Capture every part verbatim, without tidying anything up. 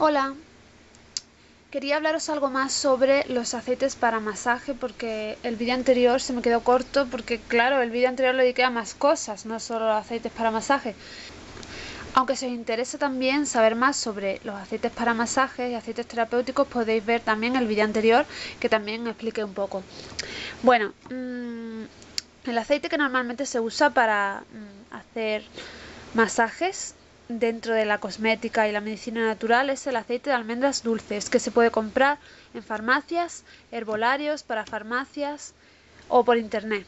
Hola, quería hablaros algo más sobre los aceites para masaje porque el vídeo anterior se me quedó corto porque claro, el vídeo anterior lo dediqué a más cosas, no solo los aceites para masaje. Aunque si os interesa también saber más sobre los aceites para masaje y aceites terapéuticos, podéis ver también el vídeo anterior que también expliqué un poco. Bueno, mmm, el aceite que normalmente se usa para mmm, hacer masajes dentro de la cosmética y la medicina natural es el aceite de almendras dulces, que se puede comprar en farmacias, herbolarios, para farmacias o por internet.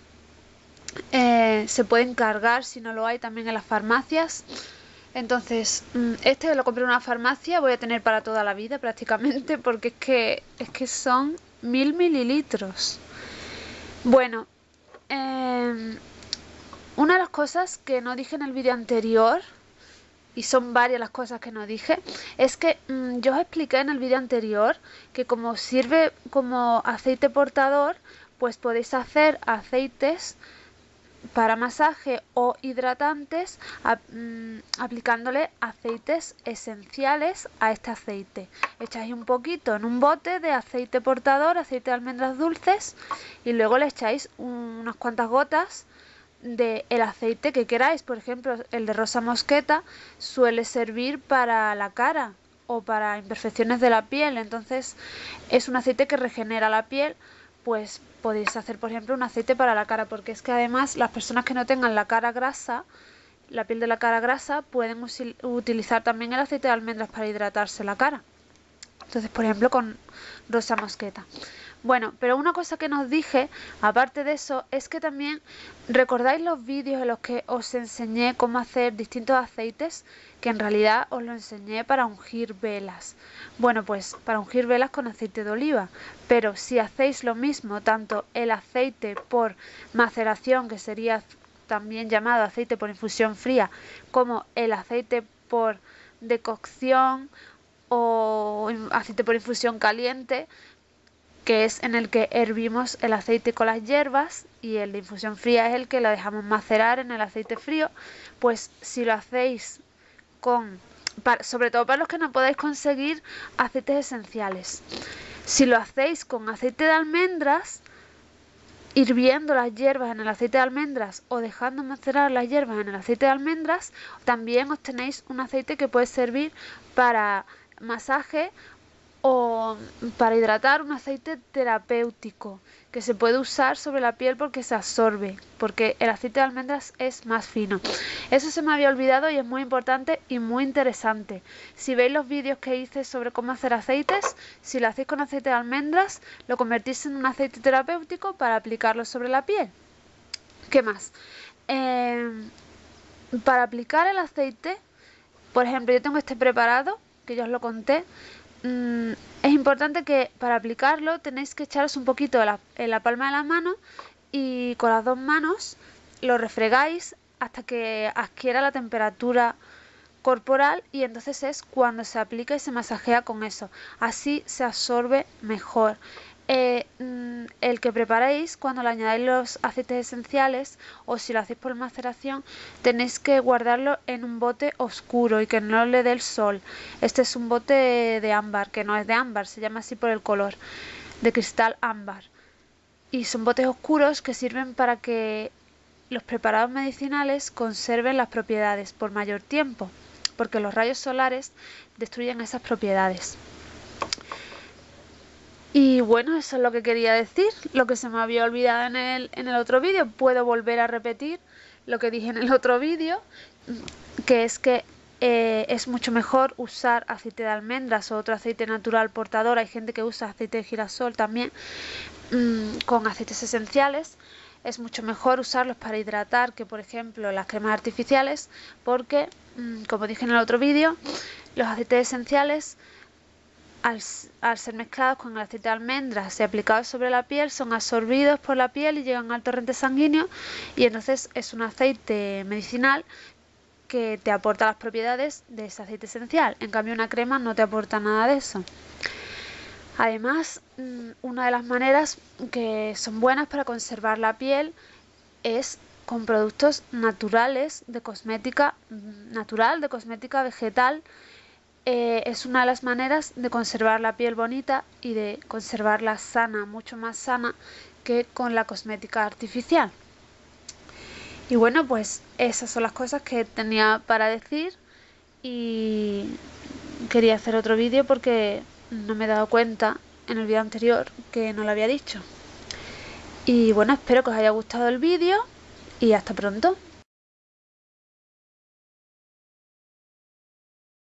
Eh, se puede encargar, si no lo hay, también en las farmacias. Entonces, este lo compré en una farmacia, voy a tener para toda la vida prácticamente, porque es que, es que son mil mililitros. Bueno, eh, una de las cosas que no dije en el vídeo anterior, y son varias las cosas que no dije, es que mmm, yo os expliqué en el vídeo anterior que como sirve como aceite portador, pues podéis hacer aceites para masaje o hidratantes a, mmm, aplicándole aceites esenciales a este aceite. Echáis un poquito en un bote de aceite portador, aceite de almendras dulces, y luego le echáis unas cuantas gotas de el aceite que queráis. Por ejemplo, el de rosa mosqueta suele servir para la cara o para imperfecciones de la piel, entonces es un aceite que regenera la piel. Pues podéis hacer, por ejemplo, un aceite para la cara, porque es que además las personas que no tengan la cara grasa, la piel de la cara grasa, pueden utilizar también el aceite de almendras para hidratarse la cara. Entonces, por ejemplo, con rosa mosqueta. Bueno, pero una cosa que nos dije, aparte de eso, es que también recordáis los vídeos en los que os enseñé cómo hacer distintos aceites, que en realidad os lo enseñé para ungir velas. Bueno, pues para ungir velas con aceite de oliva, pero si hacéis lo mismo, tanto el aceite por maceración, que sería también llamado aceite por infusión fría, como el aceite por decocción o aceite por infusión caliente, que es en el que hervimos el aceite con las hierbas, y el de infusión fría es el que lo dejamos macerar en el aceite frío. Pues si lo hacéis con, para, sobre todo para los que no podáis conseguir aceites esenciales, si lo hacéis con aceite de almendras, hirviendo las hierbas en el aceite de almendras o dejando macerar las hierbas en el aceite de almendras, también obtenéis un aceite que puede servir para masaje o para hidratar, un aceite terapéutico que se puede usar sobre la piel porque se absorbe, porque el aceite de almendras es más fino. Eso se me había olvidado y es muy importante y muy interesante. Si veis los vídeos que hice sobre cómo hacer aceites, si lo hacéis con aceite de almendras, lo convertís en un aceite terapéutico para aplicarlo sobre la piel. ¿Qué más? Eh, para aplicar el aceite, por ejemplo, yo tengo este preparado, que ya os lo conté. Es importante que para aplicarlo tenéis que echaros un poquito en la, en la palma de la mano, y con las dos manos lo refregáis hasta que adquiera la temperatura corporal, y entonces es cuando se aplica y se masajea con eso. Así se absorbe mejor. Eh, el que preparéis, cuando le añadáis los aceites esenciales, o si lo hacéis por maceración, tenéis que guardarlo en un bote oscuro y que no le dé el sol. Este es un bote de ámbar, que no es de ámbar, se llama así por el color, de cristal ámbar. Y son botes oscuros que sirven para que los preparados medicinales conserven las propiedades por mayor tiempo, porque los rayos solares destruyen esas propiedades. Y bueno, eso es lo que quería decir, lo que se me había olvidado en el, en el otro vídeo. Puedo volver a repetir lo que dije en el otro vídeo, que es que eh, es mucho mejor usar aceite de almendras o otro aceite natural portador. Hay gente que usa aceite de girasol también, mmm, con aceites esenciales. Es mucho mejor usarlos para hidratar que, por ejemplo, las cremas artificiales, porque, mmm, como dije en el otro vídeo, los aceites esenciales, Al, al ser mezclados con el aceite de almendras y aplicados sobre la piel, son absorbidos por la piel y llegan al torrente sanguíneo, y entonces es un aceite medicinal que te aporta las propiedades de ese aceite esencial. En cambio, una crema no te aporta nada de eso. Además, una de las maneras que son buenas para conservar la piel es con productos naturales de cosmética natural, de cosmética vegetal, eh, es una de las maneras de conservar la piel bonita y de conservarla sana, mucho más sana que con la cosmética artificial. Y bueno, pues esas son las cosas que tenía para decir y quería hacer otro vídeo porque no me he dado cuenta en el vídeo anterior que no lo había dicho. Y bueno, espero que os haya gustado el vídeo y hasta pronto.